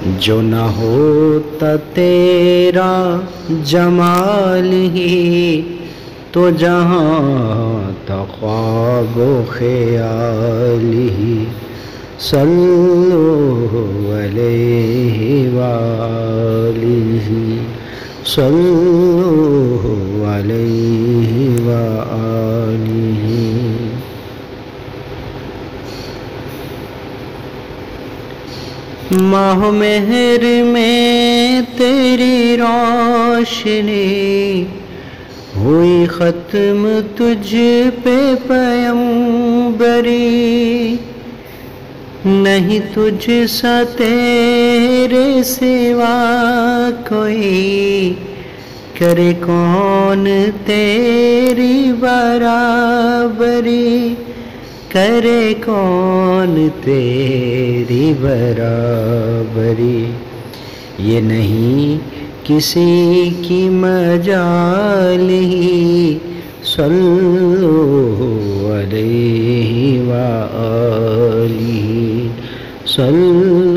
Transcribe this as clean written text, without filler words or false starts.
جو نہ ہوتا تیرا جمال ہی تو جہاں تھا خواب و خیال ہی صلو علیہ وآلہ صلو علیہ وآلہ۔ ماہ مہر میں تیری روشنی ہوئی ختم تجھ پہ پیمبری، نہیں تجھ سا تیرے سوا کوئی، کرے کون تیری برابری، کرے کون تیری برابری۔ یہ نہیں کسی کی مجال ہی صلو علیہ وآلہ صلو